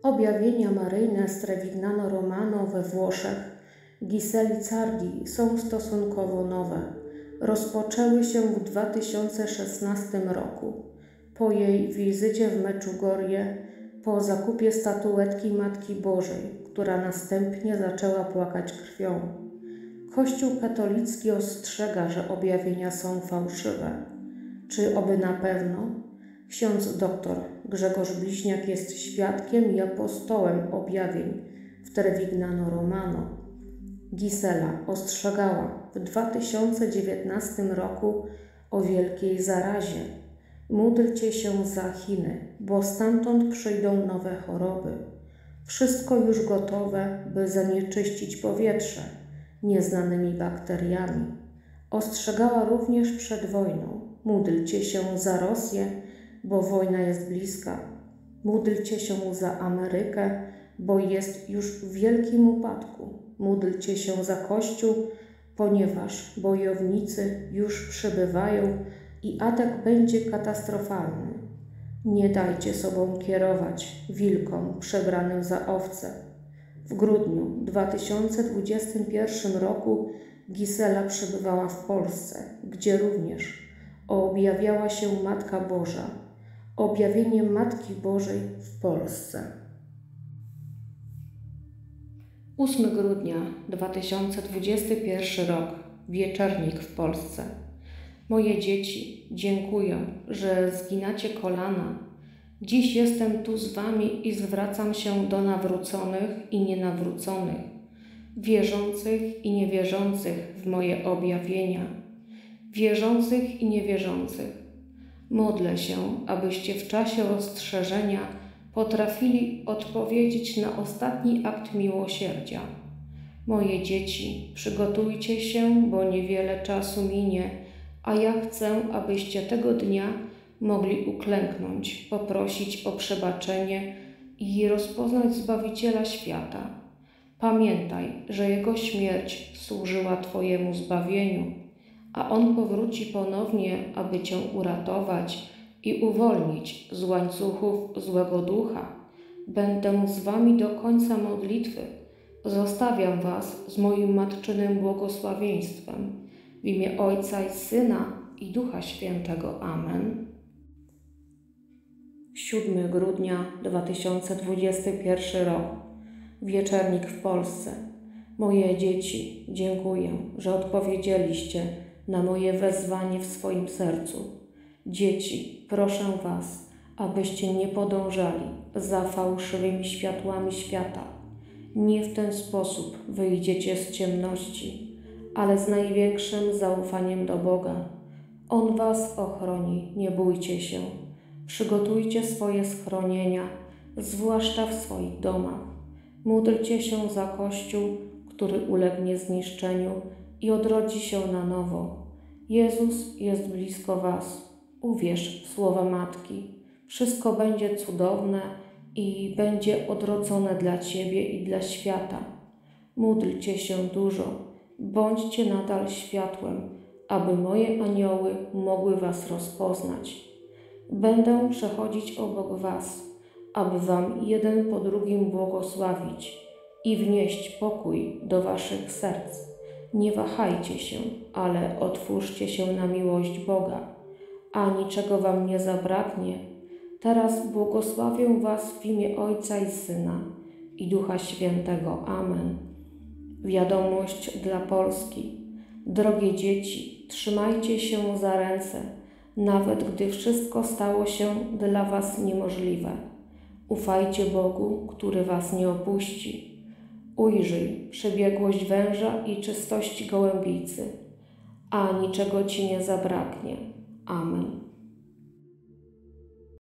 Objawienia maryjne z Trevignano Romano we Włoszech, Giseli Zardi, są stosunkowo nowe. Rozpoczęły się w 2016 roku, po jej wizycie w Medjugorje, po zakupie statuetki Matki Bożej, która następnie zaczęła płakać krwią. Kościół katolicki ostrzega, że objawienia są fałszywe. Czy oby na pewno? Ksiądz dr Grzegorz Bliźniak jest świadkiem i apostołem objawień w Trevignano Romano. Gisela ostrzegała w 2019 roku o wielkiej zarazie. Módlcie się za Chiny, bo stamtąd przyjdą nowe choroby. Wszystko już gotowe, by zanieczyścić powietrze nieznanymi bakteriami. Ostrzegała również przed wojną. Módlcie się za Rosję, bo wojna jest bliska. Módlcie się za Amerykę, bo jest już w wielkim upadku. Módlcie się za Kościół, ponieważ bojownicy już przybywają i atak będzie katastrofalny. Nie dajcie sobą kierować wilkom przebranym za owce. W grudniu 2021 roku Gisela przebywała w Polsce, gdzie również objawiała się Matka Boża. Objawienie Matki Bożej w Polsce. 8 grudnia 2021 rok. Wieczernik w Polsce. Moje dzieci, dziękuję, że zginacie kolana. Dziś jestem tu z wami i zwracam się do nawróconych i nienawróconych, wierzących i niewierzących w moje objawienia, wierzących i niewierzących. Modlę się, abyście w czasie rozstrzeżenia potrafili odpowiedzieć na ostatni akt miłosierdzia. Moje dzieci, przygotujcie się, bo niewiele czasu minie, a ja chcę, abyście tego dnia mogli uklęknąć, poprosić o przebaczenie i rozpoznać Zbawiciela świata. Pamiętaj, że Jego śmierć służyła Twojemu zbawieniu, a On powróci ponownie, aby Cię uratować i uwolnić z łańcuchów złego ducha. Będę z Wami do końca modlitwy. Zostawiam Was z moim matczynym błogosławieństwem. W imię Ojca i Syna i Ducha Świętego. Amen. 7 grudnia 2021 rok. Wieczernik w Polsce. Moje dzieci, dziękuję, że odpowiedzieliście na moje wezwanie w swoim sercu. Dzieci, proszę Was, abyście nie podążali za fałszywymi światłami świata. Nie w ten sposób wyjdziecie z ciemności, ale z największym zaufaniem do Boga. On Was ochroni, nie bójcie się. Przygotujcie swoje schronienia, zwłaszcza w swoich domach. Módlcie się za Kościół, który ulegnie zniszczeniu i odrodzi się na nowo. Jezus jest blisko Was. Uwierz w słowa Matki. Wszystko będzie cudowne i będzie odrodzone dla Ciebie i dla świata. Módlcie się dużo. Bądźcie nadal światłem, aby moje anioły mogły Was rozpoznać. Będę przechodzić obok Was, aby Wam jeden po drugim błogosławić i wnieść pokój do Waszych serc. Nie wahajcie się, ale otwórzcie się na miłość Boga, a niczego Wam nie zabraknie. Teraz błogosławię Was w imię Ojca i Syna i Ducha Świętego. Amen. Wiadomość dla Polski. Drogie dzieci, trzymajcie się za ręce, nawet gdy wszystko stało się dla Was niemożliwe. Ufajcie Bogu, który Was nie opuści. Ujrzyj przebiegłość węża i czystość gołębicy, a niczego Ci nie zabraknie. Amen.